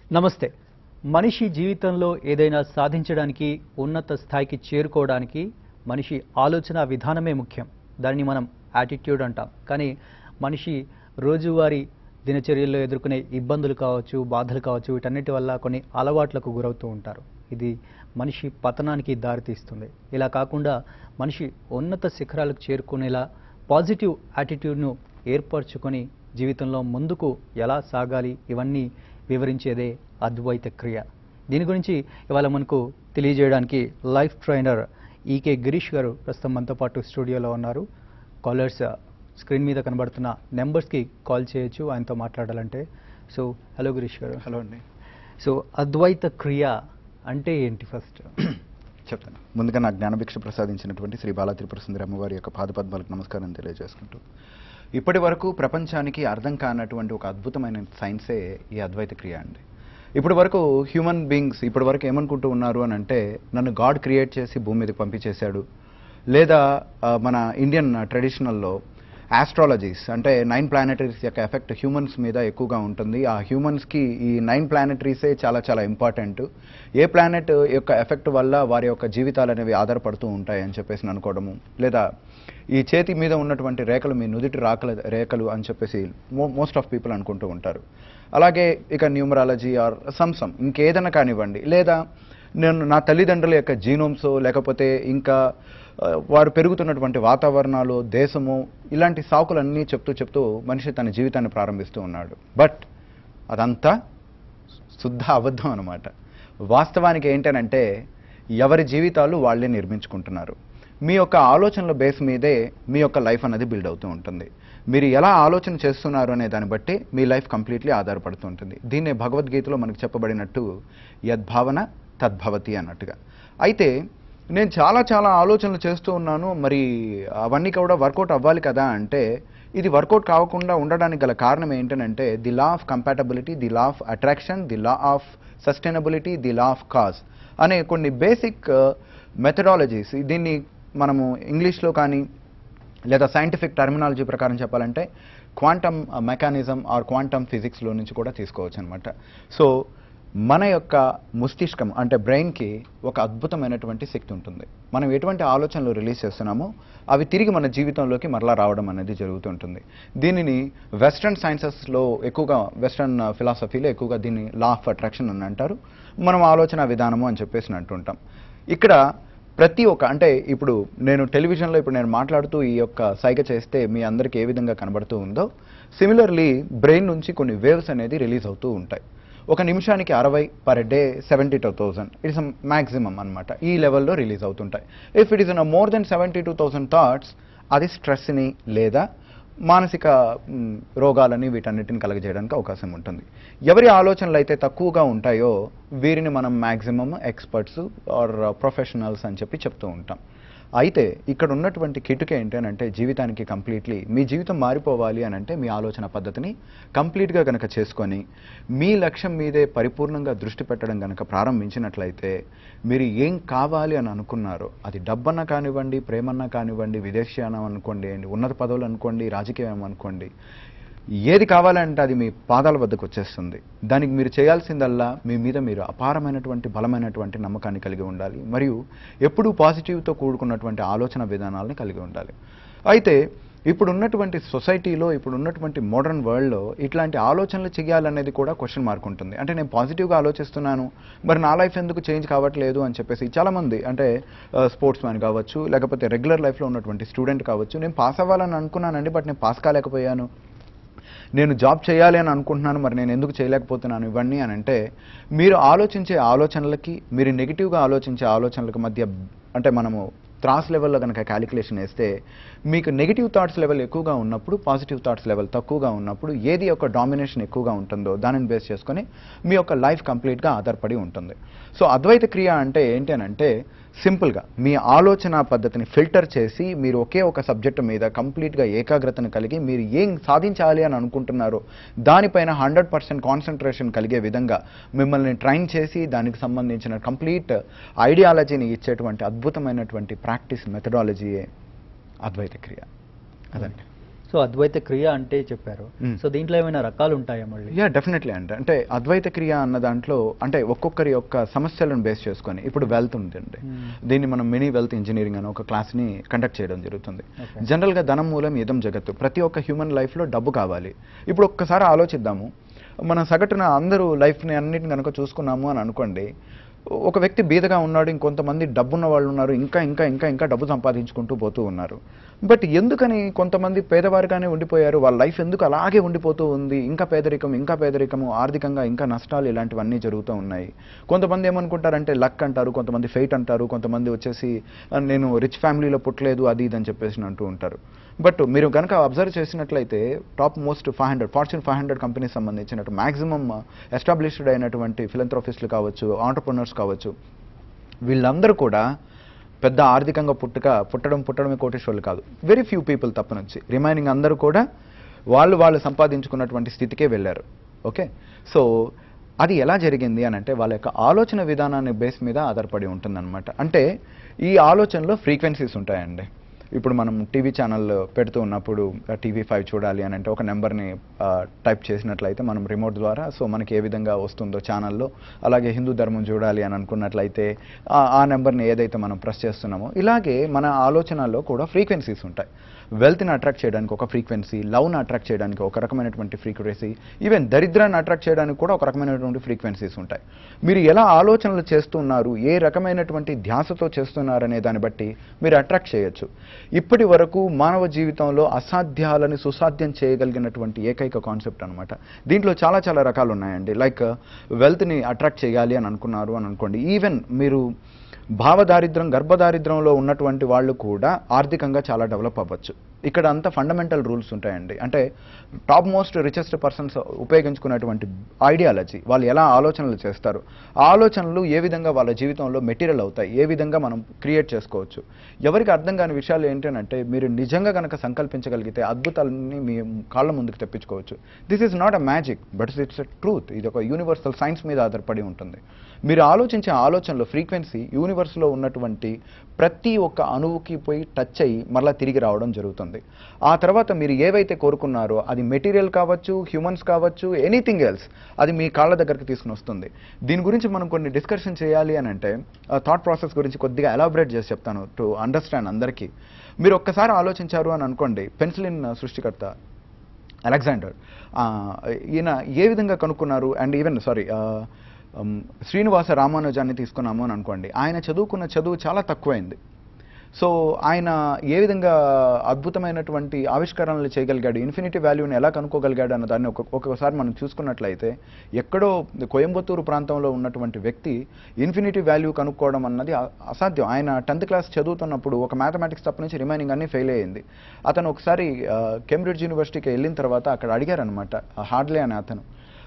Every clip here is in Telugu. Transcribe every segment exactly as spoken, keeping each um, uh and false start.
నమస్తే. మనిషి జీవితంలో ఏదైనా సాధించడానికి, ఉన్నత స్థాయికి చేరుకోవడానికి మనిషి ఆలోచన విధానమే ముఖ్యం. దాన్ని మనం యాటిట్యూడ్ అంటాం. కానీ మనిషి రోజువారీ దినచర్యల్లో ఎదుర్కొనే ఇబ్బందులు కావచ్చు, బాధలు కావచ్చు, వీటన్నిటి వల్ల కొన్ని అలవాట్లకు గురవుతూ ఉంటారు. ఇది మనిషి పతనానికి దారితీస్తుంది. ఇలా కాకుండా మనిషి ఉన్నత శిఖరాలకు చేరుకునేలా పాజిటివ్ యాటిట్యూడ్ను ఏర్పరచుకొని జీవితంలో ముందుకు ఎలా సాగాలి, ఇవన్నీ వివరించేదే అద్వైత క్రియ. దీని గురించి ఇవాళ మనకు తెలియజేయడానికి లైఫ్ ట్రైనర్ ఈకే గిరీష్ గారు ప్రస్తుతం మనతో పాటు స్టూడియోలో ఉన్నారు. కాలర్స్ స్క్రీన్ మీద కనబడుతున్న నెంబర్స్కి కాల్ చేయొచ్చు ఆయనతో మాట్లాడాలంటే. సో హలో గిరీష్ గారు. హలో అండి. సో అద్వైత క్రియ అంటే ఏంటి ఫస్ట్ చెప్తాను. ముందుగా నా జ్ఞానభిక్ష ప్రసాదించినటువంటి శ్రీ బాలా త్రిపుర సుందరి అమ్మవారి యొక్క పాదపద్మాలకు నమస్కారం తెలియజేసుకుంటూ, ఇప్పటి వరకు ప్రపంచానికి అర్థం కానటువంటి ఒక అద్భుతమైన సైన్సే ఈ అద్వైత క్రియ అండి. ఇప్పటి వరకు హ్యూమన్ బీయింగ్స్ ఇప్పటి వరకు ఏమనుకుంటూ ఉన్నారు అని అంటే, నన్ను గాడ్ క్రియేట్ చేసి భూమి మీదకి పంపించేశాడు, లేదా మన ఇండియన్ ట్రెడిషనల్లో ఆస్ట్రాలజీస్ అంటే నైన్ ప్లానెటరీస్ యొక్క ఎఫెక్ట్ హ్యూమన్స్ మీద ఎక్కువగా ఉంటుంది. ఆ హ్యూమన్స్కి ఈ నైన్ ప్లానెటరీసే చాలా చాలా ఇంపార్టెంట్. ఏ ప్లానెట్ యొక్క ఎఫెక్ట్ వల్ల వారి యొక్క జీవితాలు అనేవి ఆధారపడుతూ ఉంటాయి అని చెప్పేసి అనుకోవడము, లేదా ఈ చేతి మీద ఉన్నటువంటి రేఖలు మీ నుదుటి రాకల రేఖలు అని చెప్పేసి మో మోస్ట్ ఆఫ్ పీపుల్ అనుకుంటూ ఉంటారు. అలాగే ఇక న్యూమరాలజీ ఆర్ సంసమ్ ఇంకేదైనా కానివ్వండి, లేదా నేను నా తల్లిదండ్రుల యొక్క జీనోమ్స్, లేకపోతే ఇంకా వారు పెరుగుతున్నటువంటి వాతావరణాలు, దేశము, ఇలాంటి సాకులన్నీ చెప్తూ చెప్తూ మనిషి తన జీవితాన్ని ప్రారంభిస్తూ ఉన్నాడు. బట్ అదంతా శుద్ధ అబద్ధం అన్నమాట. వాస్తవానికి ఏంటనంటే, ఎవరి జీవితాలు వాళ్ళే నిర్మించుకుంటున్నారు. మీ యొక్క ఆలోచనల బేస్ మీదే మీ యొక్క లైఫ్ అనేది బిల్డ్ అవుతూ ఉంటుంది. మీరు ఎలా ఆలోచన చేస్తున్నారు అనే దాన్ని బట్టి మీ లైఫ్ కంప్లీట్లీ ఆధారపడుతూ ఉంటుంది. దీన్నే భగవద్గీతలో మనకు చెప్పబడినట్టు యద్భావన తద్భవతి అన్నట్టుగా. అయితే నేను చాలా చాలా ఆలోచనలు చేస్తూ ఉన్నాను, మరి అవన్నీ కూడా వర్కౌట్ అవ్వాలి కదా అంటే, ఇది వర్కౌట్ కాకుండా ఉండడానికి గల కారణం ఏంటంటే, the law of compatibility, the law of attraction, the law of sustainability, the law of cause అనే కొన్ని బేసిక్ మెథడాలజీస్. దీన్ని మనము ఇంగ్లీష్లో కానీ లేదా సైంటిఫిక్ టర్మినాలజీ ప్రకారం చెప్పాలంటే క్వాంటమ్ మెకానిజం ఆర్ క్వాంటమ్ ఫిజిక్స్లో నుంచి కూడా తీసుకోవచ్చు అనమాట. సో మన యొక్క మస్తిష్కం అంటే బ్రెయిన్కి ఒక అద్భుతమైనటువంటి శక్తి ఉంటుంది. మనం ఎటువంటి ఆలోచనలు రిలీజ్ చేస్తున్నామో అవి తిరిగి మన జీవితంలోకి మరలా రావడం అనేది జరుగుతుంటుంది. దీనిని వెస్ట్రన్ సైన్సెస్లో ఎక్కువగా, వెస్ట్రన్ ఫిలాసఫీలో ఎక్కువగా దీన్ని లా ఆఫ్ అట్రాక్షన్ అని అంటారు. మనం ఆలోచన విధానము అని చెప్పేసి అంటుంటాం. ఇక్కడ ప్రతి ఒక్క, అంటే ఇప్పుడు నేను టెలివిజన్లో ఇప్పుడు నేను మాట్లాడుతూ ఈ యొక్క సైగ చేస్తే మీ అందరికీ ఏ విధంగా కనబడుతూ ఉందో, సిమిలర్లీ బ్రెయిన్ నుంచి కొన్ని వేవ్స్ అనేది రిలీజ్ అవుతూ ఉంటాయి. ఒక నిమిషానికి అరవై, per day seventy two thousand it's maximum అనమాట. ఈ లెవెల్లో రిలీజ్ అవుతుంటాయి. If it is a more than seventy two thousand thoughts, అది స్ట్రెస్ని లేదా మానసిక రోగాలని వీటన్నిటిని కలగజేయడానికి అవకాశం ఉంటుంది. ఎవరి ఆలోచనలు అయితే తక్కువగా ఉంటాయో వీరిని మనం మ్యాక్సిమం ఎక్స్పర్ట్స్ ఆర్ ప్రొఫెషనల్స్ అని చెప్పి చెప్తూ ఉంటాం. అయితే ఇక్కడ ఉన్నటువంటి కిటుక ఏంటి అని అంటే, జీవితానికి కంప్లీట్లీ మీ జీవితం మారిపోవాలి అని అంటే మీ ఆలోచన పద్ధతిని కంప్లీట్గా కనుక చేసుకొని మీ లక్ష్యం మీదే పరిపూర్ణంగా దృష్టి పెట్టడం కనుక ప్రారంభించినట్లయితే, మీరు ఏం కావాలి అని అనుకున్నారో, అది డబ్బన్నా కానివ్వండి, ప్రేమన్నా కానివ్వండి, విదేశీయానం అనుకోండి, ఉన్నత పదవులు అనుకోండి, రాజకీయం అనుకోండి, ఏది కావాలంటే అది మీ పాదాల వద్దకు వచ్చేస్తుంది. దానికి మీరు చేయాల్సిందల్లా మీ మీద మీరు అపారమైనటువంటి బలమైనటువంటి నమ్మకాన్ని కలిగి ఉండాలి, మరియు ఎప్పుడూ పాజిటివ్తో కూడుకున్నటువంటి ఆలోచన విధానాలని కలిగి ఉండాలి. అయితే ఇప్పుడు ఉన్నటువంటి సొసైటీలో, ఇప్పుడు ఉన్నటువంటి మోడర్న్ వరల్డ్లో ఇట్లాంటి ఆలోచనలు చేయాలనేది కూడా క్వశ్చన్ మార్క్ ఉంటుంది. అంటే నేను పాజిటివ్గా ఆలోచిస్తున్నాను, మరి నా లైఫ్ ఎందుకు చేంజ్ కావట్లేదు అని చెప్పేసి చాలామంది, అంటే స్పోర్ట్స్ మ్యాన్ కావచ్చు, లేకపోతే రెగ్యులర్ లైఫ్లో ఉన్నటువంటి స్టూడెంట్ కావచ్చు, నేను పాస్ అవ్వాలని అనుకున్నానండి, బట్ నేను పాస్ కాలేకపోయాను, నేను జాబ్ చేయాలి అని అనుకుంటున్నాను, మరి నేను ఎందుకు చేయలేకపోతున్నాను, ఇవన్నీ అని అంటే, మీరు ఆలోచించే ఆలోచనలకి, మీరు నెగిటివ్గా ఆలోచించే ఆలోచనలకు మధ్య, అంటే మనము త్రాస్ లెవెల్లో కనుక క్యాలిక్యులేషన్ వేస్తే, మీకు నెగిటివ్ థాట్స్ లెవెల్ ఎక్కువగా ఉన్నప్పుడు, పాజిటివ్ థాట్స్ లెవెల్ తక్కువగా ఉన్నప్పుడు, ఏది యొక్క డామినేషన్ ఎక్కువగా ఉంటుందో దానిని బేస్ చేసుకొని మీ యొక్క లైఫ్ కంప్లీట్గా ఆధారపడి ఉంటుంది. సో అద్వైత క్రియ అంటే ఏంటి అని అంటే, సింపుల్గా మీ ఆలోచన పద్ధతిని ఫిల్టర్ చేసి మీరు ఒకే ఒక సబ్జెక్టు మీద కంప్లీట్గా ఏకాగ్రతను కలిగి మీరు ఏం సాధించాలి అని అనుకుంటున్నారో దానిపైన హండ్రెడ్ పర్సెంట్ కాన్సన్ట్రేషన్ కలిగే విధంగా మిమ్మల్ని ట్రైన్ చేసి దానికి సంబంధించిన కంప్లీట్ ఐడియాలజీని ఇచ్చేటువంటి అద్భుతమైనటువంటి ప్రాక్టీస్ మెథడాలజీయే అద్వైత క్రియ. అదండి. సో అద్వైత క్రియ అంటే చెప్పారు. సో దీంట్లో ఏమైనా రకాలు ఉంటాయా మళ్ళీ? యా డెఫినెట్లీ అంటే అంటే అద్వైత క్రియ అన్న దాంట్లో అంటే ఒక్కొక్కరి యొక్క సమస్యలను బేస్ చేసుకొని ఇప్పుడు వెల్త్ ఉందండి, దీన్ని మనం మినీ వెల్త్ ఇంజనీరింగ్ అని ఒక క్లాస్ని కండక్ట్ చేయడం జరుగుతుంది. జనరల్గా ధనం మూలం ఇదం జగత్తు, ప్రతి ఒక్క హ్యూమన్ లైఫ్లో డబ్బు కావాలి. ఇప్పుడు ఒక్కసారి ఆలోచిద్దాము, మన సగటున అందరూ లైఫ్ని అన్నిటిని కనుక చూసుకున్నాము అని అనుకోండి, ఒక వ్యక్తి బీదగా ఉన్నాడు, ఇంకొంతమంది డబ్బున్న వాళ్ళు ఉన్నారు, ఇంకా ఇంకా ఇంకా ఇంకా డబ్బు సంపాదించుకుంటూ పోతూ ఉన్నారు. బట్ ఎందుకని కొంతమంది పేదవారిగానే ఉండిపోయారు, వాళ్ళ లైఫ్ ఎందుకు అలాగే ఉండిపోతూ ఉంది, ఇంకా పేదరికం ఇంకా పేదరికము, ఆర్థికంగా ఇంకా నష్టాలు, ఇలాంటివన్నీ జరుగుతూ ఉన్నాయి. కొంతమంది ఏమనుకుంటారంటే లక్ అంటారు, కొంతమంది ఫెయిట్ అంటారు, కొంతమంది వచ్చేసి నేను రిచ్ ఫ్యామిలీలో పుట్టలేదు అది ఇది అని చెప్పేసి అంటూ ఉంటారు. బట్ మీరు కనుక అబ్జర్వ్ చేసినట్లయితే top most five hundred fortune five hundred companies సంబంధించినట్టు మ్యాక్సిమం ఎస్టాబ్లిష్డ్ అయినటువంటి ఫిలంథ్రోపిస్టులు కావచ్చు, ఆంటర్ప్రినర్స్ కావచ్చు, వీళ్ళందరూ కూడా పెద్ద ఆర్థికంగా పుట్టుక పుట్టడం పుట్టడమే కోటేశ్వర్లు కాదు, వెరీ ఫ్యూ పీపుల్ తప్ప నుంచి రిమైనింగ్ అందరూ కూడా వాళ్ళు వాళ్ళు సంపాదించుకున్నటువంటి స్థితికే వెళ్ళారు. ఓకే, సో అది ఎలా జరిగింది అని అంటే వాళ్ళ యొక్క ఆలోచన విధానాన్ని బేస్ మీద ఆధారపడి ఉంటుందన్నమాట. అంటే ఈ ఆలోచనలో ఫ్రీక్వెన్సీస్ ఉంటాయండి. ఇప్పుడు మనం టీవీ ఛానల్ పెడుతూ ఉన్నప్పుడు టీవీ ఫైవ్ చూడాలి అని అంటే ఒక నెంబర్ని టైప్ చేసినట్లయితే మనం రిమోట్ ద్వారా సో మనకి ఏ విధంగా వస్తుందో ఛానల్లో, అలాగే హిందూ ధర్మం చూడాలి అని అనుకున్నట్లయితే ఆ నెంబర్ని ఏదైతే మనం ప్రెస్ చేస్తున్నామో, ఇలాగే మన ఆలోచనల్లో కూడా ఫ్రీక్వెన్సీస్ ఉంటాయి. వెల్త్ని అట్రాక్ట్ చేయడానికి ఒక ఫ్రీక్వెన్సీ, లవ్ని అట్రాక్ట్ చేయడానికి ఒక రకమైనటువంటి ఫ్రీక్వెన్సీ, ఈవెన్ దరిద్రాన్ని అట్రాక్ట్ చేయడానికి కూడా ఒక రకమైనటువంటి ఫ్రీక్వెన్సీస్ ఉంటాయి. మీరు ఎలా ఆలోచనలు చేస్తున్నారు, ఏ రకమైనటువంటి ధ్యాసతో చేస్తున్నారు అనే దాన్ని బట్టి మీరు అట్రాక్ట్ చేయొచ్చు. ఇప్పటి వరకు మానవ జీవితంలో అసాధ్యాలని సుసాధ్యం చేయగలిగినటువంటి ఏకైక కాన్సెప్ట్ అనమాట. దీంట్లో చాలా చాలా రకాలు ఉన్నాయండి. లైక్ వెల్త్ని అట్రాక్ట్ చేయాలి అని అనుకున్నారు అని అనుకోండి, ఈవెన్ మీరు భావదారిద్రం గర్భదారిద్రంలో ఉన్నటువంటి వాళ్ళు కూడా ఆర్థికంగా చాలా డెవలప్ అవ్వచ్చు. ఇక్కడ అంతా ఫండమెంటల్ రూల్స్ ఉంటాయండి. అంటే టాప్ మోస్ట్ రిచెస్ట్ పర్సన్స్ ఉపయోగించుకున్నటువంటి ఐడియాలజీ, వాళ్ళు ఎలా ఆలోచనలు చేస్తారు, ఆలోచనలు ఏ విధంగా వాళ్ళ జీవితంలో మెటీరియల్ అవుతాయి, ఏ విధంగా మనం క్రియేట్ చేసుకోవచ్చు. ఎవరికి అర్థం కాని విషయాలు ఏంటంటే మీరు నిజంగా కనుక సంకల్పించగలిగితే అద్భుతాలని మీ కాళ్ళ ముందుకు తెప్పించుకోవచ్చు. This is not a magic but it's a truth. ఇది ఒక యూనివర్సల్ సైన్స్ మీద ఆధారపడి ఉంటుంది. మీరు ఆలోచించే ఆలోచనలో ఫ్రీక్వెన్సీ యూనివర్స్లో ఉన్నటువంటి ప్రతి ఒక్క అణువుకి పోయి టచ్ అయ్యి మళ్ళీ తిరిగి రావడం జరుగుతుంది. ఆ తర్వాత మీరు ఏవైతే కోరుకున్నారో అది మెటీరియల్ కావచ్చు, హ్యూమన్స్ కావచ్చు, ఎనీథింగ్ ఎల్స్, అది మీ కాళ్ళ దగ్గరికి తీసుకుని వస్తుంది. దీని గురించి మనం కొన్ని డిస్కషన్ చేయాలి అని అంటే థాట్ ప్రాసెస్ గురించి కొద్దిగా ఎలాబరేట్ చేసి చెప్తాను టు అండర్స్టాండ్ అందరికీ. మీరు ఒక్కసారి ఆలోచించారు అని అనుకోండి, పెన్సిలిన్ సృష్టికర్త అలెగ్జాండర్, ఈయన ఏ విధంగా కనుక్కున్నారు, అండ్ ఈవెన్ సారీ శ్రీనివాస రామానుజాన్ని తీసుకున్నాము అని అనుకోండి, ఆయన చదువుకున్న చదువు చాలా తక్కువైంది. సో ఆయన ఏ విధంగా అద్భుతమైనటువంటి ఆవిష్కరణలు చేయగలిగాడు, ఇన్ఫినిటీ వాల్యూని ఎలా కనుక్కోగలిగాడు అన్న దాన్ని ఒక ఒక్కొక్కసారి మనం చూసుకున్నట్లయితే ఎక్కడో కోయంబత్తూరు ప్రాంతంలో ఉన్నటువంటి వ్యక్తి ఇన్ఫినిటీ వాల్యూ కనుక్కోవడం అన్నది అసాధ్యం. ఆయన టెన్త్ క్లాస్ చదువుతున్నప్పుడు ఒక మ్యాథమెటిక్స్ తప్ప నుంచి రిమైనింగ్ అన్నీ ఫెయిల్ అయ్యింది. అతను ఒకసారి కేంబ్రిడ్జ్ యూనివర్సిటీకి వెళ్ళిన తర్వాత అక్కడ అడిగారనమాట హార్డ్లే అని అతను,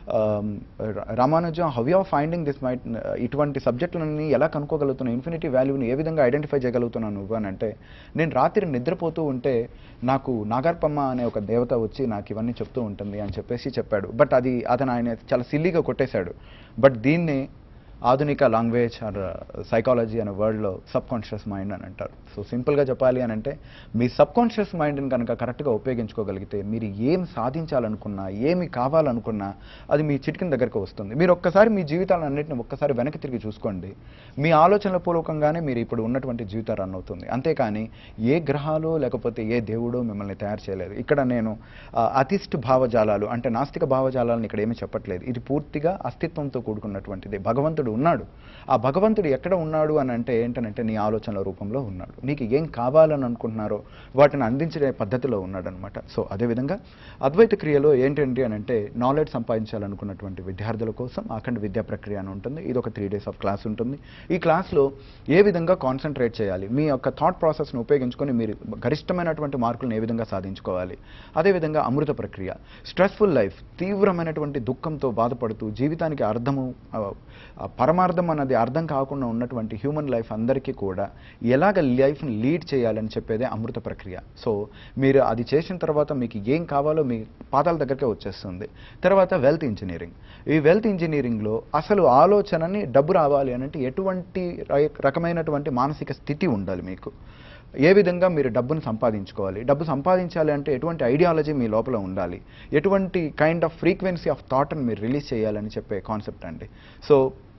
Ramanujam how you are finding this might, ఇటువంటి సబ్జెక్టులన్నీ ఎలా కనుక్కోగలుగుతున్నావు, ఇన్ఫినిటీ వాల్యూని ఏ విధంగా ఐడెంటిఫై చేయగలుగుతున్నావు నువ్వు అని అంటే, నేను రాత్రి నిద్రపోతూ ఉంటే నాకు నాగార్పమ్మ అనే ఒక దేవత వచ్చి నాకు ఇవన్నీ చెప్తూ ఉంటుంది అని చెప్పేసి చెప్పాడు. బట్ అది అతను ఆయన చాలా సిల్లీగా కొట్టేశాడు. బట్ దీన్ని ఆధునిక లాంగ్వేజ్ ఆర్ సైకాలజీ అనే వర్డ్లో సబ్ కాన్షియస్ మైండ్ అని అంటారు. సో సింపుల్గా చెప్పాలి అని అంటే మీ సబ్ కాన్షియస్ మైండ్ని కనుక కరెక్ట్గా ఉపయోగించుకోగలిగితే మీరు ఏం సాధించాలనుకున్నా, ఏమి కావాలనుకున్నా అది మీ చిటికిన దగ్గరకు వస్తుంది. మీరు ఒక్కసారి మీ జీవితాలన్నింటినీ ఒక్కసారి వెనక్కి తిరిగి చూసుకోండి, మీ ఆలోచనల పూర్వకంగానే మీరు ఇప్పుడు ఉన్నటువంటి జీవితం రన్ అవుతుంది. అంతేకాని ఏ గ్రహాలు లేకపోతే ఏ దేవుడో మిమ్మల్ని తయారు చేయలేదు. ఇక్కడ నేను అతిష్ట భావజాలాలు అంటే నాస్తిక భావజాలాలను ఇక్కడ ఏమీ చెప్పట్లేదు. ఇది పూర్తిగా అస్తిత్వంతో కూడుకున్నటువంటిది. భగవంతుడు ఉన్నాడు. ఆ భగవంతుడు ఎక్కడ ఉన్నాడు అని అంటే ఏంటనంటే నీ ఆలోచనల రూపంలో ఉన్నాడు. నీకు ఏం కావాలని అనుకుంటున్నారో వాటిని అందించే పద్ధతిలో ఉన్నాడు అనమాట. సో అదేవిధంగా అద్వైత క్రియలో ఏంటంటే అని అంటే నాలెడ్జ్ సంపాదించాలనుకున్నటువంటి విద్యార్థుల కోసం అఖండ విద్యా ప్రక్రియ అని ఉంటుంది. ఇది ఒక త్రీ డేస్ ఆఫ్ క్లాస్ ఉంటుంది. ఈ క్లాస్లో ఏ విధంగా కాన్సన్ట్రేట్ చేయాలి, మీ యొక్క థాట్ ప్రాసెస్ను ఉపయోగించుకొని మీరు గరిష్టమైనటువంటి మార్కులను ఏ విధంగా సాధించుకోవాలి, అదేవిధంగా అమృత ప్రక్రియ, స్ట్రెస్ఫుల్ లైఫ్, తీవ్రమైనటువంటి దుఃఖంతో బాధపడుతూ జీవితానికి అర్థము పరమార్థం అన్నది అర్థం కాకుండా ఉన్నటువంటి హ్యూమన్ లైఫ్ అందరికీ కూడా ఎలాగ లైఫ్ని లీడ్ చేయాలని చెప్పేదే అమృత ప్రక్రియ. సో మీరు అది చేసిన తర్వాత మీకు ఏం కావాలో మీ పాదాల దగ్గరకే వచ్చేస్తుంది. తర్వాత వెల్త్ ఇంజనీరింగ్. ఈ వెల్త్ ఇంజనీరింగ్లో అసలు ఆలోచనని డబ్బు రావాలి అని అంటే ఎటువంటి రకమైనటువంటి మానసిక స్థితి ఉండాలి మీకు. ఏ విధంగా మీరు డబ్బును సంపాదించుకోవాలి, డబ్బు సంపాదించాలి అంటే ఎటువంటి ఐడియాలజీ మీ లోపల ఉండాలి, ఎటువంటి కైండ్ ఆఫ్ ఫ్రీక్వెన్సీ ఆఫ్ థాట్ని మీరు రిలీజ్ చేయాలని చెప్పే కాన్సెప్ట్ అండి. సో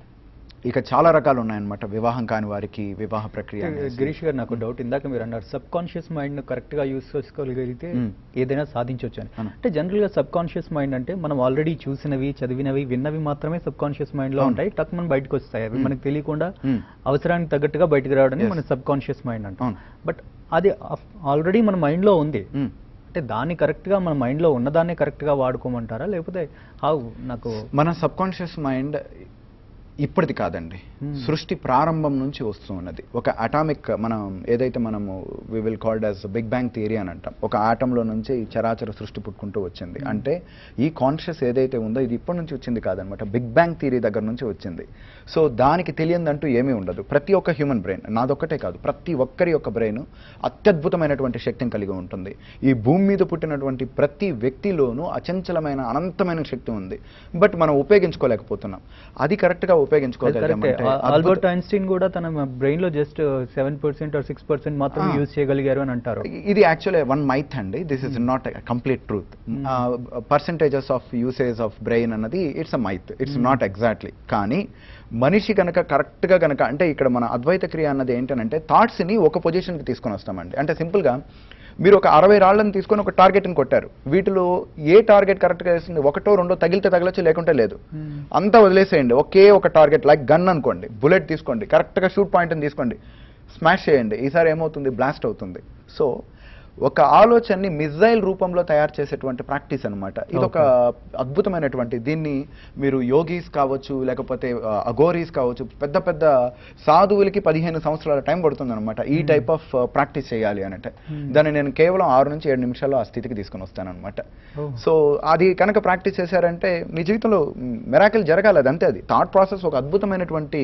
ఇక చాలా రకాలు ఉన్నాయన్నమాట వివాహం కాని వారికి వివాహ ప్రక్రియ. గిరీష్ గారు, నాకు డౌట్, ఇందాక మీరు అన్నారు సబ్ కాన్షియస్ మైండ్ కరెక్ట్గా యూస్ చేసుకోగలిగితే ఏదైనా సాధించవచ్చు అని. అంటే జనరల్గా సబ్ కాన్షియస్ మైండ్ అంటే మనం ఆల్రెడీ చూసినవి, చదివినవి, విన్నవి మాత్రమే సబ్ కాన్షియస్ మైండ్లో ఉంటాయి. టక్ మనం బయటకు వస్తాయి, అవి మనకు తెలియకుండా అవసరానికి తగ్గట్టుగా బయటకు రావడానికి మన సబ్ కాన్షియస్ మైండ్ అంటాం. బట్ అది ఆల్రెడీ మన మైండ్లో ఉంది, అంటే దాన్ని కరెక్ట్గా మన మైండ్లో ఉన్నదాన్ని కరెక్ట్గా వాడుకోమంటారా, లేకపోతే హౌ? నాకు మన సబ్ కాన్షియస్ మైండ్ ఇప్పటిది కాదండి, సృష్టి ప్రారంభం నుంచి వస్తూ ఉన్నది. ఒక అటామిక్, మనం ఏదైతే మనము we will called as big bang theory అని అంటాం, ఒక ఆటంలో నుంచి ఈ చరాచర సృష్టి పుట్టుకుంటూ వచ్చింది. అంటే ఈ కాన్షియస్ ఏదైతే ఉందో ఇది ఇప్పటి నుంచి వచ్చింది కాదనమాట, బిగ్ బ్యాంగ్ థియరీ దగ్గర నుంచి వచ్చింది. సో దానికి తెలియదంటూ ఏమీ ఉండదు. ప్రతి ఒక్క హ్యూమన్ బ్రెయిన్, నాదొక్కటే కాదు, ప్రతి ఒక్కరి యొక్క బ్రెయిన్ అత్యద్భుతమైనటువంటి శక్తిని కలిగి ఉంటుంది. ఈ భూమి మీద పుట్టినటువంటి ప్రతి వ్యక్తిలోనూ అచంచలమైన అనంతమైన శక్తి ఉంది, బట్ మనం ఉపయోగించుకోలేకపోతున్నాం. అది కరెక్ట్గా ఉపయోగించుకోగలిగామంటే, ఆల్బర్ట్ ఐన్స్టీన్ కూడా తన బ్రెయిన్ లో just seven percent or six percent మాత్రం యూజ్ చేయగలిగారు అని అంటారు. ఇది యాక్చువల్లీ వన్ మైత్ అండి, this is not complete truth. Percentages of usage of brain అన్నది it's a myth, it's not exactly. కానీ మనిషి కనుక కరెక్ట్గా కనుక, అంటే ఇక్కడ మన అద్వైత క్రియ అన్నది ఏంటంటే థాట్స్ని ఒక పొజిషన్కి తీసుకొని వస్తామండి. అంటే సింపుల్గా మీరు ఒక అరవై రాళ్ళని తీసుకొని ఒక టార్గెట్ని కొట్టారు, వీటిలో ఏ టార్గెట్ కరెక్ట్గా వేస్తుంది, ఒకటో రెండో తగిలితే తగలచ్చు, లేకుంటే లేదు, అంతా వదిలేసేయండి. ఒకే ఒక టార్గెట్, లైక్ గన్ అనుకోండి, బుల్లెట్ తీసుకోండి, కరెక్ట్గా షూట్ పాయింట్ని తీసుకోండి, స్మాష్ చేయండి, ఈసారి ఏమవుతుంది, బ్లాస్ట్ అవుతుంది. సో ఒక ఆలోచనని మిజైల్ రూపంలో తయారు చేసేటువంటి ప్రాక్టీస్ అనమాట. ఇది ఒక అద్భుతమైనటువంటి, దీన్ని మీరు యోగీస్ కావచ్చు, లేకపోతే అఘోరీస్ కావచ్చు, పెద్ద పెద్ద సాధువులకి పదిహేను సంవత్సరాల టైం పడుతుంది అనమాట ఈ టైప్ ఆఫ్ ప్రాక్టీస్ చేయాలి అని. అంటే దాన్ని నేను కేవలం ఆరు నుంచి ఏడు నిమిషాల్లో ఆ స్థితికి తీసుకొని వస్తాను అనమాట. సో అది కనుక ప్రాక్టీస్ చేశారంటే మీ జీవితంలో మిరాకిల్ జరగాలి, అది అంతే. అది థాట్ ప్రాసెస్ ఒక అద్భుతమైనటువంటి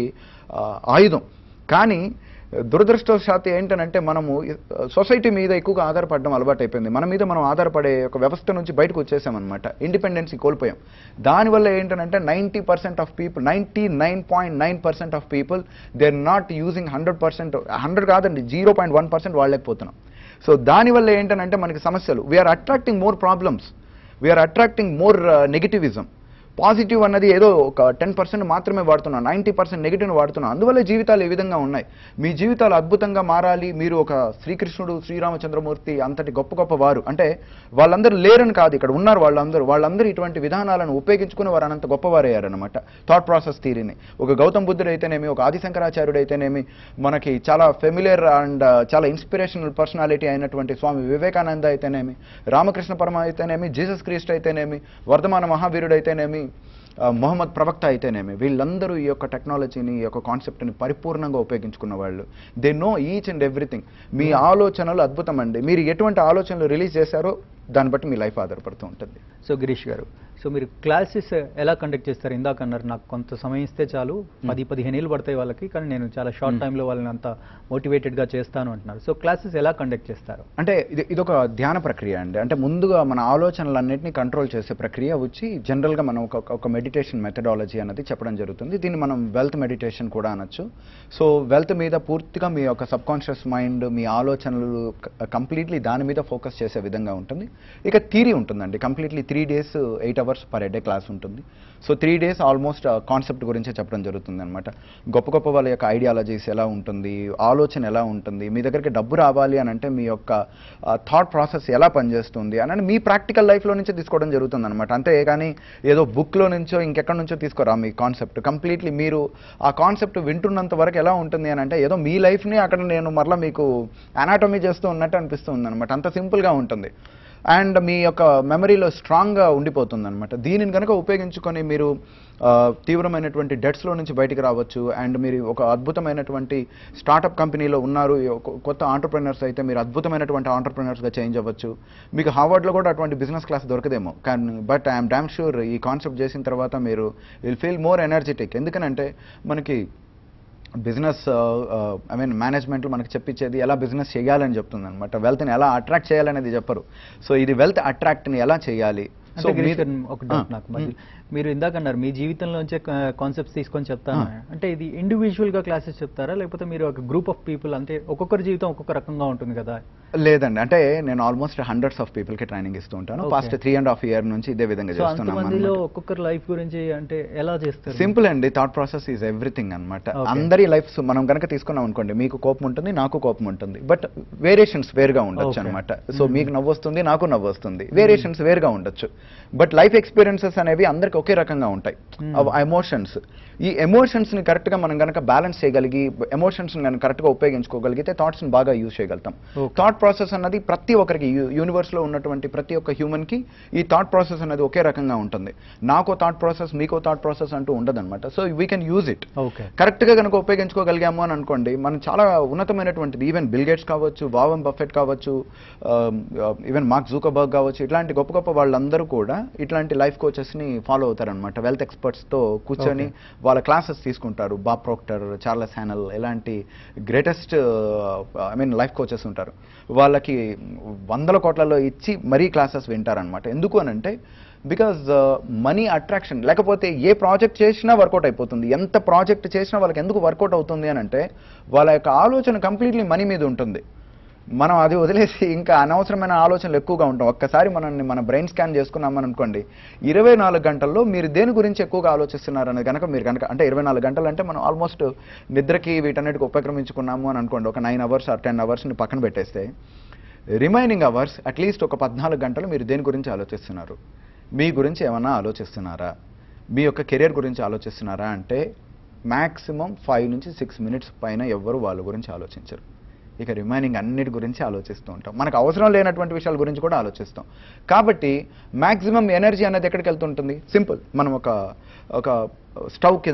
ఆయుధం. కానీ దురదృష్టవశాత్తు ఏంటనంటే మనము సొసైటీ మీద ఎక్కువగా ఆధారపడడం అలవాటు అయిపోయింది. మన మీద మనం ఆధారపడే ఒక వ్యవస్థ నుంచి బయటకు వచ్చేసామన్నమాట, ఇండిపెండెన్సీ కోల్పోయాం. దానివల్ల ఏంటంటే ninety percent of people, ninety nine point nine percent of people they are not using hundred percent, hundred కాదండి, జీరో పాయింట్ వన్ పర్సెంట్ వాడలేకపోతున్నాం. సో దానివల్ల ఏంటంటే మనకి సమస్యలు, we are attracting more problems, we are attracting more negativism. Positive అన్నది ఏదో ఒక టెన్ పర్సెంట్ మాత్రమే వాడుతున్నాం, నైంటీ పర్సెంట్ నెగిటివ్ని వాడుతున్నాం. అందువల్ల జీవితాలు ఏ విధంగా ఉన్నాయి. మీ జీవితాలు అద్భుతంగా మారాలి, మీరు ఒక శ్రీకృష్ణుడు, శ్రీరామచంద్రమూర్తి అంతటి గొప్ప గొప్ప వారు, అంటే వాళ్ళందరూ లేరని కాదు, ఇక్కడ ఉన్నారు వాళ్ళందరూ. వాళ్ళందరూ ఇటువంటి విధానాలను ఉపయోగించుకుని వారు అనంత గొప్పవారయ్యారనమాట థాట్ ప్రాసెస్ థియరీని. ఒక గౌతమ్ బుద్ధుడు అయితేనేమి, ఒక ఆదిశంకరాచార్యుడు అయితేనేమి, మనకి చాలా ఫెమిలియర్ అండ్ చాలా ఇన్స్పిరేషనల్ పర్సనాలిటీ అయినటువంటి స్వామి వివేకానంద అయితేనేమి, రామకృష్ణ పరమ అయితేనేమి, జీసస్ క్రీస్ట్ అయితేనేమి, వర్ధమాన మహావీరుడు అయితేనేమి, మొహమ్మద్ ప్రవక్త అయితేనేమి, వీళ్ళందరూ ఈ యొక్క టెక్నాలజీని, ఈ యొక్క కాన్సెప్ట్ని పరిపూర్ణంగా ఉపయోగించుకున్న వాళ్ళు. They know each and everything. మీ ఆలోచనలు అద్భుతం అండి, మీరు ఎటువంటి ఆలోచనలు రిలీజ్ చేశారో దాన్ని బట్టి మీ లైఫ్ ఆధారపడుతూ ఉంటుంది. సో గిరీష్ గారు, సో మీరు క్లాసెస్ ఎలా కండక్ట్ చేస్తారు? ఇందాక అన్నారు నాకు కొంత సమయం ఇస్తే చాలు, పది పదిహేను ఏళ్ళు పడతాయి వాళ్ళకి, కానీ నేను చాలా షార్ట్ టైంలో వాళ్ళని అంత మోటివేటెడ్గా చేస్తాను అంటున్నారు. సో క్లాసెస్ ఎలా కండక్ట్ చేస్తారు? అంటే ఇది ఇదొక ధ్యాన ప్రక్రియ అండి. అంటే ముందుగా మన ఆలోచనలన్నింటినీ కంట్రోల్ చేసే ప్రక్రియ వచ్చి జనరల్గా మనం ఒక ఒక మెడిటేషన్ మెథడాలజీ అనేది చెప్పడం జరుగుతుంది. దీన్ని మనం వెల్త్ మెడిటేషన్ కూడా అనొచ్చు. సో వెల్త్ మీద పూర్తిగా మీ యొక్క సబ్ కాన్షియస్ మైండ్, మీ ఆలోచనలు కంప్లీట్లీ దాని మీద ఫోకస్ చేసే విధంగా ఉంటుంది. ఇక థియరీ ఉంటుందండి, completely three days eight hours per day class ఉంటుంది. So three days almost concept గురించే చెప్పడం జరుగుతుంది అనమాట. గొప్ప గొప్ప వాళ్ళ యొక్క ఐడియాలజీస్ ఎలా ఉంటుంది, ఆలోచన ఎలా ఉంటుంది, మీ దగ్గరికి డబ్బు రావాలి అని అంటే మీ యొక్క థాట్ ప్రాసెస్ ఎలా పనిచేస్తుంది అని మీ ప్రాక్టికల్ లైఫ్లో నుంచే తీసుకోవడం జరుగుతుంది అనమాట. అంతే కానీ ఏదో బుక్లో నుంచో ఇంకెక్కడి నుంచో తీసుకోరా మీ కాన్సెప్ట్. కంప్లీట్లీ మీరు ఆ కాన్సెప్ట్ వింటున్నంత వరకు ఎలా ఉంటుంది అని అంటే ఏదో మీ లైఫ్ని అక్కడ నేను మరలా మీకు అనాటమీ చేస్తూ ఉన్నట్టు అనిపిస్తుంది అనమాట. అంత సింపుల్గా ఉంటుంది అండ్ మీ యొక్క మెమరీలో స్ట్రాంగ్గా ఉండిపోతుంది అనమాట. దీనిని కనుక ఉపయోగించుకొని మీరు తీవ్రమైనటువంటి డెట్స్లో నుంచి బయటికి రావచ్చు. అండ్ మీరు ఒక అద్భుతమైనటువంటి స్టార్టప్ కంపెనీలో ఉన్నారు, కొత్త ఆంటర్ప్రెనర్స్ అయితే మీరు అద్భుతమైనటువంటి ఆంటర్ప్రెనర్స్గా చేంజ్ అవ్వచ్చు. మీకు హార్వర్డ్లో కూడా అటువంటి బిజినెస్ క్లాస్ దొరకదేమో, కానీ బట్ ఐఎమ్ డామ్ షూర్ ఈ కాన్సెప్ట్ చేసిన తర్వాత మీరు విల్ ఫీల్ మోర్ ఎనర్జెటిక్. ఎందుకనంటే మనకి బిజినెస్ ఐ మీన్ మేనేజ్మెంట్లో మనకు చెప్పించేది ఎలా బిజినెస్ చేయాలని చెప్తుంది అనమాట. వెల్త్ని ఎలా అట్రాక్ట్ చేయాలనేది చెప్పరు. సో ఇది వెల్త్ అట్రాక్ట్ని ఎలా చేయాలి, అంటే గిరీష్ గారు, ఒక డౌట్ నాకు మధ్య. మీరు ఇందాక అన్నారు మీ జీవితంలోంచే కాన్సెప్ట్స్ తీసుకొని చెప్తాను, అంటే ఇది ఇండివిజువల్ గా క్లాసెస్ చెప్తారా లేకపోతే మీరు ఒక గ్రూప్ ఆఫ్ పీపుల్, అంటే ఒక్కొక్కరి జీవితం ఒక్కొక్క రకంగా ఉంటుంది కదా? లేదండి, అంటే నేను ఆల్మోస్ట్ హండ్రెడ్స్ ఆఫ్ పీపుల్ కి ట్రైనింగ్ ఇస్తూ ఉంటాను. First three and half year నుంచి ఇదే విధంగా చేస్తున్నాను. మందిలో ఒక్కొక్కరి లైఫ్ గురించి అంటే ఎలా చేస్తారు? సింపుల్ అండి, థాట్ ప్రాసెస్ ఈజ్ ఎవ్రీథింగ్ అనమాట. అందరి లైఫ్ మనం కనుక తీసుకున్నాం అనుకోండి, మీకు కోపం ఉంటుంది, నాకు కోపం ఉంటుంది, బట్ వేరియేషన్స్ వేరుగా ఉండొచ్చు అనమాట. సో మీకు నవ్వు వస్తుంది, నాకు నవ్వు వస్తుంది, వేరియేషన్స్ వేరుగా ఉండొచ్చు, బట్ లైఫ్ ఎక్స్పీరియన్సెస్ అనేవి అందరికి ఒకే రకంగా ఉంటాయి. ఎమోషన్స్, ఈ ఎమోషన్స్ ని కరెక్ట్ గా మనం కనుక బ్యాలెన్స్ చేయగలిగి, ఎమోషన్స్ ని కరెక్ట్ గా ఉపయోగించుకోగలిగితే థాట్స్ ని బాగా యూజ్ చేయగలుగుతాం. థాట్ ప్రాసెస్ అన్నది ప్రతి ఒక్కరికి, యూనివర్స్ లో ఉన్నటువంటి ప్రతి ఒక్క హ్యూమన్ కి ఈ థాట్ ప్రాసెస్ అనేది ఒకే రకంగా ఉంటుంది. నాకో థాట్ ప్రాసెస్, మీకో థాట్ ప్రాసెస్ అంటూ ఉండదన్నమాట. So we can use it. Correct గా కనుక ఉపయోగించుకోగలిగాము అని అనుకోండి, మనం చాలా ఉన్నతమైనటువంటిది, ఈవెన్ బిల్ గేట్స్ కావచ్చు, వారన్ బఫెట్ కావచ్చు, ఈవెన్ మార్క్ జూకర్బర్గ్ కావచ్చు, ఇట్లాంటి గొప్ప గొప్ప వాళ్ళందరూ కూడా ఇట్లాంటి లైఫ్ కోచెస్ ని ఫాలో అవుతారనమాట. వెల్త్ ఎక్స్పర్ట్స్ తో కూర్చొని వాళ్ళ క్లాసెస్ తీసుకుంటారు. బాబ్ ప్రోక్టర్, చార్లెస్ హ్యానెల్, ఇలాంటి greatest I mean life coaches ఉంటారు. వాళ్ళకి వందల కోట్లలో ఇచ్చి మరీ క్లాసెస్ వింటారనమాట. ఎందుకు అని అంటే బికాజ్ మనీ అట్రాక్షన్, లేకపోతే ఏ ప్రాజెక్ట్ చేసినా వర్కౌట్ అయిపోతుంది. ఎంత ప్రాజెక్ట్ చేసినా వాళ్ళకి ఎందుకు వర్కౌట్ అవుతుంది అని అంటే వాళ్ళ యొక్క ఆలోచన కంప్లీట్లీ మనీ మీద ఉంటుంది. మనం అది వదిలేసి ఇంకా అనవసరమైన ఆలోచనలు ఎక్కువగా ఉంటాం. ఒక్కసారి మనల్ని మన బ్రెయిన్ స్కాన్ చేసుకున్నామని అనుకోండి, ఇరవై నాలుగు గంటల్లో మీరు దేని గురించి ఎక్కువగా ఆలోచిస్తున్నారనేది కనుక మీరు కనుక, అంటే ఇరవై నాలుగు గంటలు అంటే మనం ఆల్మోస్ట్ నిద్రకి వీటన్నిటికి ఉపక్రమించుకున్నాము అని అనుకోండి, ఒక నైన్ అవర్స్ ఆర్ టెన్ అవర్స్ని పక్కన పెట్టేస్తే రిమైనింగ్ అవర్స్ అట్లీస్ట్ ఒక పద్నాలుగు గంటలు మీరు దేని గురించి ఆలోచిస్తున్నారు? మీ గురించి ఏమన్నా ఆలోచిస్తున్నారా? మీ యొక్క కెరీర్ గురించి ఆలోచిస్తున్నారా? అంటే మ్యాక్సిమం ఫైవ్ నుంచి సిక్స్ మినిట్స్ పైన ఎవ్వరు వాళ్ళ గురించి ఆలోచించరు. ఇక రిమైనింగ్ అన్నిటి గురించి ఆలోచిస్తూ ఉంటాం. మనకు అవసరం లేనటువంటి విషయాల గురించి కూడా ఆలోచిస్తాం. కాబట్టి మ్యాక్సిమం ఎనర్జీ అనేది ఎక్కడికి వెళ్తుంటుంది? సింపుల్, మనం ఒక ఒక స్టవ్ కింద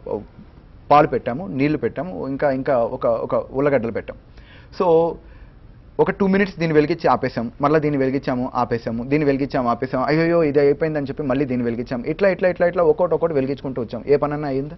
పాలు పెట్టాము, నీళ్లు పెట్టాము, ఇంకా ఇంకా ఒక ఒక ఉల్లగడ్డలు పెట్టాము. సో ఒక టూ మినిట్స్ దీన్ని వెలిగించి ఆపేసాం, మళ్ళీ దీన్ని వెలిగించాము ఆపేసాము, దీన్ని వెలిగించాము ఆపేసాము, అయ్యో ఇది అయిపోయిందని చెప్పి మళ్ళీ దీన్ని వెలిగించాము. ఇట్లా ఇట్లా ఇట్లా ఇట్లా ఒక్కొక్కటి ఒక్కొక్కటి వెలిగించుకుంటూ వచ్చాం. ఏ పనన్నా అయిందా?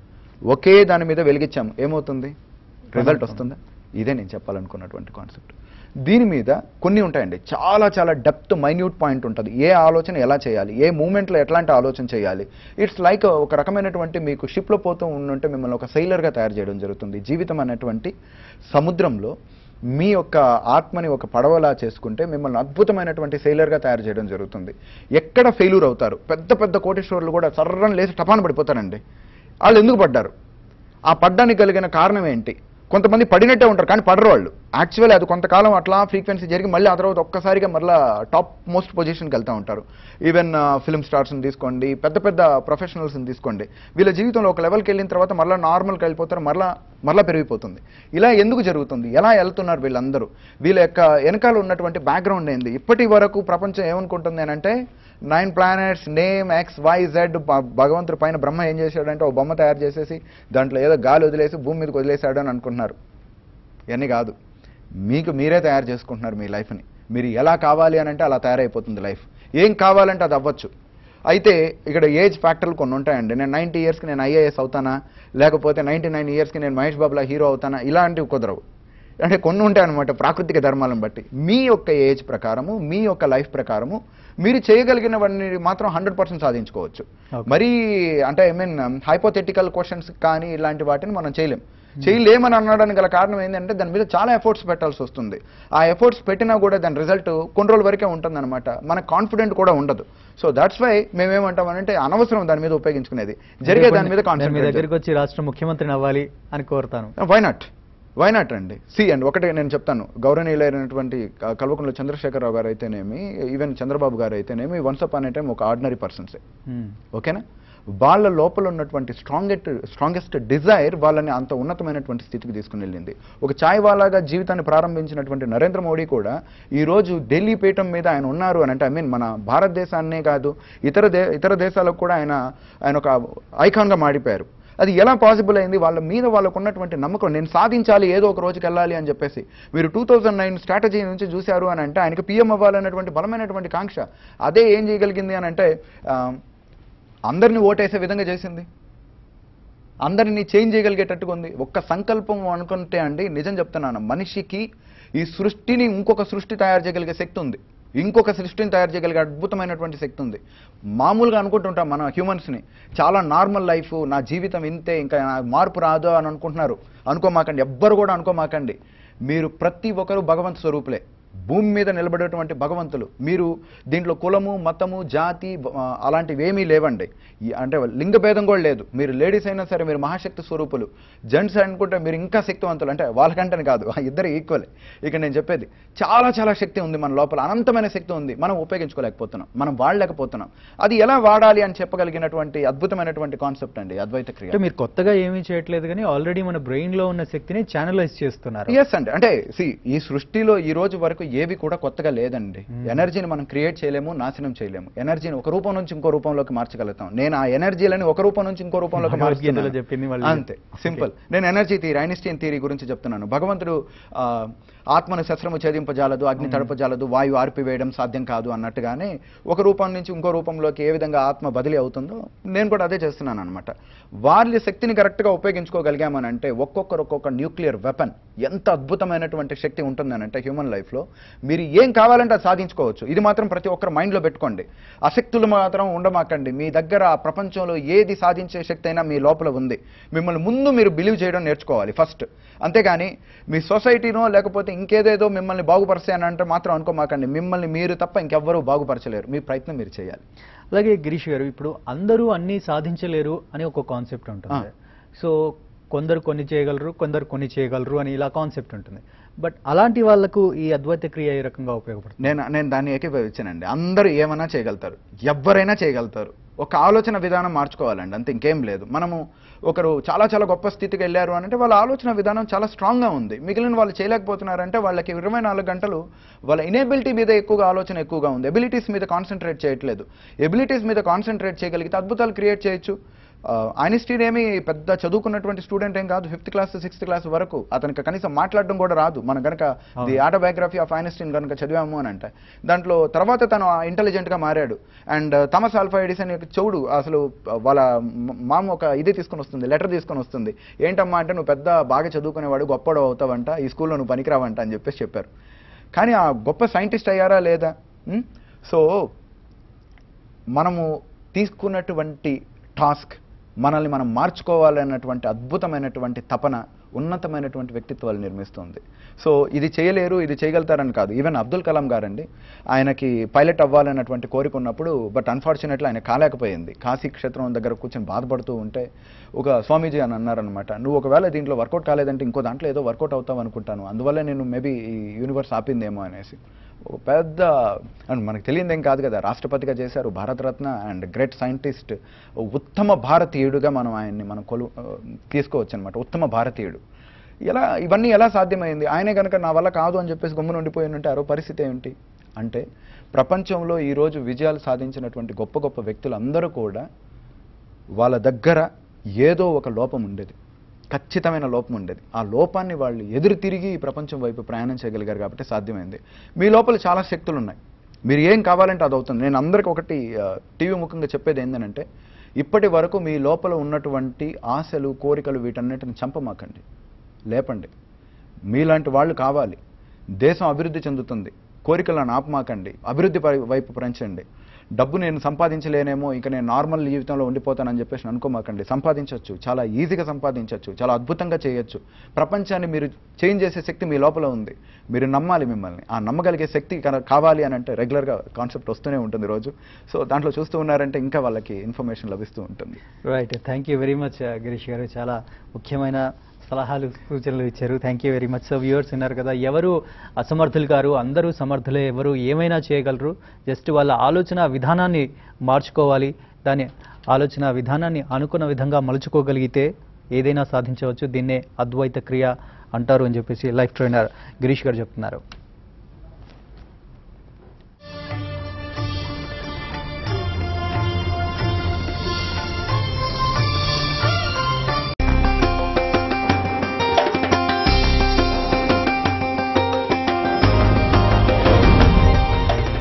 ఒకే దాని మీద వెలిగించాము, ఏమవుతుంది? రిజల్ట్ వస్తుందా? ఇదే నేను చెప్పాలనుకున్నటువంటి కాన్సెప్ట్. దీని మీద కొన్ని ఉంటాయండి, చాలా చాలా డెప్త్ మైన్యూట్ పాయింట్ ఉంటుంది. ఏ ఆలోచన ఎలా చేయాలి, ఏ మూమెంట్లో ఎట్లాంటి ఆలోచన చేయాలి. ఇట్స్ లైక్ ఒక రకమైనటువంటి మీకు షిప్లో పోతూ ఉంటే మిమ్మల్ని ఒక సెయిలర్గా తయారు చేయడం జరుగుతుంది. జీవితం అనేటువంటి సముద్రంలో మీ యొక్క ఆత్మని ఒక పడవలా చేసుకుంటే మిమ్మల్ని అద్భుతమైనటువంటి సెయిలర్గా తయారు చేయడం జరుగుతుంది. ఎక్కడ ఫెయిల్యూర్ అవుతారు? పెద్ద పెద్ద కోటీశ్వరులు కూడా సర్రని లేచి టపాన పడిపోతారండి. వాళ్ళు ఎందుకు పడ్డారు? ఆ పడ్డానికి కలిగిన కారణం ఏంటి? కొంతమంది పడినట్టే ఉంటారు కానీ పడరు వాళ్ళు. యాక్చువల్లీ అది కొంతకాలం అట్లా ఫ్రీక్వెన్సీ జరిగి మళ్ళీ ఆ తర్వాత ఒక్కసారిగా మళ్ళీ టాప్ మోస్ట్ పొజిషన్కి వెళ్తూ ఉంటారు. ఈవెన్ ఫిల్మ్ స్టార్స్ని తీసుకోండి, పెద్ద పెద్ద ప్రొఫెషనల్స్ని తీసుకోండి, వీళ్ళ జీవితంలో ఒక లెవెల్కి వెళ్ళిన తర్వాత మళ్ళీ నార్మల్కి వెళ్ళిపోతారు, మళ్ళీ మళ్ళీ పెరిగిపోతుంది. ఇలా ఎందుకు జరుగుతుంది? ఎలా వెళ్తున్నారు వీళ్ళందరూ? వీళ్ళ యొక్క వెనకాల ఉన్నటువంటి బ్యాక్గ్రౌండ్ ఏంది? ఇప్పటి వరకు ప్రపంచం ఏమనుకుంటుంది అని అంటే nine planets, name, X, Y, Z, భగవంతుడి పైన బ్రహ్మ ఏం చేశాడంటే ఒక బొమ్మ తయారు చేసేసి దాంట్లో ఏదో గాలి వదిలేసి భూమి మీదకి వదిలేశాడు అని అనుకుంటున్నారు. ఇవన్నీ కాదు, మీకు మీరే తయారు చేసుకుంటున్నారు మీ లైఫ్ని. మీరు ఎలా కావాలి అని అంటే అలా తయారైపోతుంది లైఫ్. ఏం కావాలంటే అది అవ్వచ్చు. అయితే ఇక్కడ ఏజ్ ఫ్యాక్టర్లు కొన్ని ఉంటాయండి. నేను నైంటీ ఇయర్స్కి నేను ఐఏఎస్ అవుతానా, లేకపోతే నైంటీ నైన్ ఇయర్స్కి నేను మహేష్ బాబులా హీరో అవుతానా, ఇలాంటివి కుదరవు. అంటే కొన్ని ఉంటాయన్నమాట ప్రాకృతిక ధర్మాలను బట్టి. మీ యొక్క ఏజ్ ప్రకారము, మీ యొక్క లైఫ్ ప్రకారము మీరు చేయగలిగినవన్నీ మాత్రం హండ్రెడ్ పర్సెంట్ సాధించుకోవచ్చు. మరీ అంటే ఐ మీన్ హైపోథెటికల్ క్వశ్చన్స్ కానీ ఇలాంటి వాటిని మనం చేయలేం. చేయలేమని అనడానికి గల కారణం ఏంటంటే దాని మీద చాలా ఎఫర్ట్స్ పెట్టాల్సి వస్తుంది. ఆ ఎఫర్ట్స్ పెట్టినా కూడా దాని రిజల్ట్ కొన్ని రోజుల వరకే ఉంటుంది అనమాట. మనకు కాన్ఫిడెంట్ కూడా ఉండదు. సో దట్స్ వై మేమేమంటామంటే అనవసరం దాని మీద ఉపయోగించుకునేది, జరిగే దాని మీద కాన్ఫిడెంట్. దగ్గరికి వచ్చి రాష్ట్ర ముఖ్యమంత్రిని అవ్వాలి అని కోరుతాను. వై నాట్ వై నాట్ అండి. సి అండ్ ఒకటే నేను చెప్తాను, గౌరవనీయులైనటువంటి కల్వకుంట్ల చంద్రశేఖరరావు గారు అయితేనేమి, ఈవెన్ చంద్రబాబు గారు అయితేనేమి, వన్స్ అప్ అనే టైం ఒక ఆర్డినరీ పర్సన్సే. ఓకేనా? వాళ్ళ లోపల ఉన్నటువంటి స్ట్రాంగెస్ట్ స్ట్రాంగెస్ట్ డిజైర్ వాళ్ళని అంత ఉన్నతమైనటువంటి స్థితికి తీసుకుని వెళ్ళింది. ఒక ఛాయ్ వాలాగా జీవితాన్ని ప్రారంభించినటువంటి నరేంద్ర మోడీ కూడా ఈరోజు ఢిల్లీ పీఠం మీద ఆయన ఉన్నారు అని అంటే ఐ మీన్ మన భారతదేశాన్నే కాదు ఇతర దే ఇతర దేశాలకు కూడా ఆయన ఆయన ఒక ఐకాన్గా మారిపోయారు. అది ఎలా పాసిబుల్ అయింది? వాళ్ళ మీద వాళ్ళకు ఉన్నటువంటి నమ్మకం, నేను సాధించాలి, ఏదో ఒక రోజుకి వెళ్ళాలి అని చెప్పేసి. మీరు టూ థౌజండ్ నైన్ స్ట్రాటజీ నుంచి చూశారు అని అంటే ఆయనకి పీఎం అవ్వాలనేటువంటి బలమైనటువంటి కాంక్ష. అదే ఏం చేయగలిగింది అని అంటే అందరినీ ఓటేసే విధంగా చేసింది, అందరినీ చేంజ్ చేయగలిగేటట్టుగా ఉంది. ఒక్క సంకల్పం అనుకుంటే అండి, నిజం చెప్తున్నాను, మనిషికి ఈ సృష్టిని ఇంకొక సృష్టి తయారు చేయగలిగే శక్తి ఉంది. ఇంకొక సృష్టిని తయారు చేయగలిగే అద్భుతమైనటువంటి శక్తి ఉంది. మామూలుగా అనుకుంటుంటాం మన హ్యూమన్స్ని, చాలా నార్మల్ లైఫ్, నా జీవితం ఇంతే, ఇంకా మార్పు రాదు అని అనుకుంటున్నారు. అనుకోమాకండి, ఎవ్వరు కూడా అనుకోమాకండి. మీరు ప్రతి ఒక్కరు భగవంతు స్వరూపులే, భూమి మీద నిలబడేటువంటి భగవంతులు. మీరు దీంట్లో కులము, మతము, జాతి అలాంటివి ఏమీ లేవండి. అంటే లింగ భేదం కూడా లేదు. మీరు లేడీస్ అయినా సరే మీరు మహాశక్తి స్వరూపులు. జెంట్స్ అనుకుంటే మీరు ఇంకా శక్తివంతులు, అంటే వాళ్ళకంటే కాదు, ఇద్దరు ఈక్వలే. ఇక నేను చెప్పేది చాలా చాలా శక్తి ఉంది మన లోపల, అనంతమైన శక్తి ఉంది. మనం ఉపయోగించుకోలేకపోతున్నాం, మనం వాడలేకపోతున్నాం. అది ఎలా వాడాలి అని చెప్పగలిగినటువంటి అద్భుతమైనటువంటి కాన్సెప్ట్ అండి అద్వైత క్రియ. మీరు కొత్తగా ఏమీ చేయట్లేదు, కానీ ఆల్రెడీ మన బ్రెయిన్ లో ఉన్న శక్తిని ఛానలైజ్ చేస్తున్నారు. ఎస్ అండి. అంటే సి ఈ సృష్టిలో ఈ రోజు వరకు ఏవి కూడా కొత్తగా లేదండి. ఎనర్జీని మనం క్రియేట్ చేయలేము, నాశనం చేయలేము. ఎనర్జీని ఒక రూపం నుంచి ఇంకో రూపంలోకి మార్చగలుగుతాం. నేను ఆ ఎనర్జీలని ఒక రూపం నుంచి ఇంకో రూపంలోకి మార్చుతున్నాను, అంతే సింపుల్. నేను ఎనర్జీ థియరీ, ఐన్స్టీన్ థియరీ గురించి చెప్తున్నాను. భగవంతుడు ఆత్మను శస్త్రము ఛేదింపజాలదు, అగ్ని తడపజాలదు, వాయువు ఆర్పివేయడం సాధ్యం కాదు అన్నట్టుగానే ఒక రూపం నుంచి ఇంకో రూపంలోకి ఏ విధంగా ఆత్మ బదిలీ అవుతుందో నేను కూడా అదే చేస్తున్నాను అనమాట. వాళ్ళ శక్తిని కరెక్ట్గా ఉపయోగించుకోగలిగామని అంటే ఒక్కొక్కరు ఒక్కొక్క న్యూక్లియర్ వెపన్, ఎంత అద్భుతమైనటువంటి శక్తి ఉంటుందనంటే హ్యూమన్ లైఫ్లో మీరు ఏం కావాలంటే అది సాధించుకోవచ్చు. ఇది మాత్రం ప్రతి ఒక్కరు మైండ్లో పెట్టుకోండి. అశక్తులు మాత్రం ఉండమాకండి. మీ దగ్గర ఆ ప్రపంచంలో ఏది సాధించే శక్తి అయినా మీ లోపల ఉంది. మిమ్మల్ని ముందు మీరు బిలీవ్ చేయడం నేర్చుకోవాలి ఫస్ట్. అంతేగాని మీ సొసైటీనో లేకపోతే ఇంకేదేదో మిమ్మల్ని బాగుపరచాయని అంటే మాత్రం అనుకోమాకండి. మిమ్మల్ని మీరు తప్ప ఇంకెవ్వరూ బాగుపరచలేరు. మీ ప్రయత్నం మీరు చేయాలి. అలాగే గిరీష్ గారు, ఇప్పుడు అందరూ అన్నీ సాధించలేరు అని ఒక కాన్సెప్ట్ ఉంటుంది. సో కొందరు కొన్ని చేయగలరు, కొందరు కొన్ని చేయగలరు అని ఇలా కాన్సెప్ట్ ఉంటుంది. బట్ అలాంటి వాళ్లకు ఈ అద్వైత క్రియ ఏ రకంగా ఉపయోగపడుతుంది? నేను నేను దాన్ని ఏకీభవించానండి. అందరూ ఏమైనా చేయగలుగుతారు, ఎవరైనా చేయగలుగుతారు. ఒక ఆలోచన విధానం మార్చుకోవాలండి, అంతే, ఇంకేం లేదు. మనము ఒకరు చాలా చాలా గొప్ప స్థితికి వెళ్ళారు అని అంటే వాళ్ళ ఆలోచన విధానం చాలా స్ట్రాంగ్గా ఉంది. మిగిలిన వాళ్ళు చేయలేకపోతున్నారంటే వాళ్ళకి ఇరవై నాలుగు గంటలు వాళ్ళ ఇనేబిలిటీ మీద ఎక్కువగా ఆలోచన ఎక్కువగా ఉంది, ఎబిలిటీస్ మీద కాన్సన్ట్రేట్ చేయట్లేదు. ఎబిలిటీస్ మీద కాన్సన్ట్రేట్ చేయగలిగితే అద్భుతాలు క్రియేట్ చేయొచ్చు. ఐన్స్టీన్ ఏమి పెద్ద చదువుకున్నటువంటి స్టూడెంట్ ఏం కాదు. ఫిఫ్త్ క్లాస్ సిక్స్త్ క్లాస్ వరకు అతనికి కనీసం మాట్లాడడం కూడా రాదు. మనం కనుక ది ఆటోబయోగ్రఫీ ఆఫ్ ఐన్స్టీన్ కనుక చదివాము అని అంటే దాంట్లో తర్వాత తను ఇంటెలిజెంట్గా మారాడు. అండ్ థామస్ ఆల్వా ఎడిసన్ యొక్క చెవుడు అసలు వాళ్ళ మామ ఒక ఇది తీసుకొని వస్తుంది, లెటర్ తీసుకొని వస్తుంది. ఏంటమ్మా అంటే నువ్వు పెద్ద బాగా చదువుకునేవాడు, గొప్పడు అవుతావంట, ఈ స్కూల్లో నువ్వు పనికిరావంట అని చెప్పేసి చెప్పారు. కానీ ఆ గొప్ప సైంటిస్ట్ అయ్యారా లేదా? సో మనము తీసుకున్నటువంటి టాస్క్, మనల్ని మనం మార్చుకోవాలన్నటువంటి అద్భుతమైనటువంటి తపన ఉన్నతమైనటువంటి వ్యక్తిత్వాలు నిర్మిస్తుంది. సో ఇది చేయలేరు, ఇది చేయగలుగుతారని కాదు. ఈవెన్ అబ్దుల్ కలాం గారండి, ఆయనకి పైలట్ అవ్వాలన్నటువంటి కోరిక ఉన్నప్పుడు బట్ అన్ఫార్చునేట్లీ ఆయన కాలేకపోయింది. కాశీ క్షేత్రం దగ్గర కూర్చొని బాధపడుతూ ఉంటే ఒక స్వామీజీ అని అన్నారనమాట, నువ్వు ఒకవేళ దీంట్లో వర్కౌట్ కాలేదంటే ఇంకో దాంట్లో ఏదో వర్కౌట్ అవుతావు అనుకుంటాను, అందువల్ల నేను మేబీ ఈ యూనివర్స్ ఆపిందేమో అనేసి. ఒక పెద్ద అండ్ మనకు తెలియదేం కాదు కదా, రాష్ట్రపతిగా చేశారు, భారతరత్న అండ్ గ్రేట్ సైంటిస్ట్, ఉత్తమ భారతీయుడుగా మనం ఆయన్ని మనం కొలు తీసుకోవచ్చు అనమాట. ఉత్తమ భారతీయుడు. ఎలా ఇవన్నీ ఎలా సాధ్యమైంది? ఆయనే కనుక నా వల్ల కాదు అని చెప్పేసి గమ్మున ఉండిపోయినంటే ఆరో పరిస్థితి ఏంటి అంటే, ప్రపంచంలో ఈరోజు విజయాలు సాధించినటువంటి గొప్ప గొప్ప వ్యక్తులు అందరూ కూడా వాళ్ళ దగ్గర ఏదో ఒక లోపం ఉండేది, ఖచ్చితమైన లోపం ఉండేది. ఆ లోపాన్ని వాళ్ళు ఎదురు తిరిగి ఈ ప్రపంచం వైపు ప్రయాణం చేయగలిగారు కాబట్టి సాధ్యమైంది. మీ లోపల చాలా శక్తులు ఉన్నాయి, మీరు ఏం కావాలంటే అది అవుతుంది. నేను అందరికీ ఒకటి టీవీ ముఖంగా చెప్పేది ఏంటంటే, ఇప్పటి వరకు మీ లోపల ఉన్నటువంటి ఆశలు, కోరికలు వీటన్నిటిని చంపమాకండి, లేపండి. మీలాంటి వాళ్ళు కావాలి, దేశం అభివృద్ధి చెందుతుంది. కోరికలను ఆపమాకండి, అభివృద్ధి వైపు పెంచండి. డబ్బు నేను సంపాదించలేనేమో, ఇక నేను నార్మల్ జీవితంలో ఉండిపోతానని చెప్పేసి అనుకోమాకండి. సంపాదించవచ్చు, చాలా ఈజీగా సంపాదించవచ్చు, చాలా అద్భుతంగా చేయొచ్చు. ప్రపంచాన్ని మీరు చేంజ్ చేసే శక్తి మీ లోపల ఉంది. మీరు నమ్మాలి మిమ్మల్ని. ఆ నమ్మగలిగే శక్తి కావాలి అని అంటే రెగ్యులర్గా కాన్సెప్ట్ వస్తూనే ఉంటుంది రోజు. సో దాంట్లో చూస్తూ ఉన్నారంటే ఇంకా వాళ్ళకి ఇన్ఫర్మేషన్ లభిస్తూ ఉంటుంది. Right, thank you very much Girish గారు. చాలా ముఖ్యమైన సలహాలు, సూచనలు ఇచ్చారు. Thank you very much. So viewers ఉన్నారు కదా, ఎవరు అసమర్థులు గారు, అందరూ సమర్థులే, ఎవరు ఏమైనా చేయగలరు. జస్ట్ వాళ్ళ ఆలోచన విధానాన్ని మార్చుకోవాలి, దాని ఆలోచన విధానాన్ని అనుకున్న విధంగా మలుచుకోగలిగితే ఏదైనా సాధించవచ్చు. దీన్నే అద్వైత క్రియ అంటారు అని చెప్పేసి లైఫ్ ట్రైనర్ గిరీష్ గారు చెప్తున్నారు.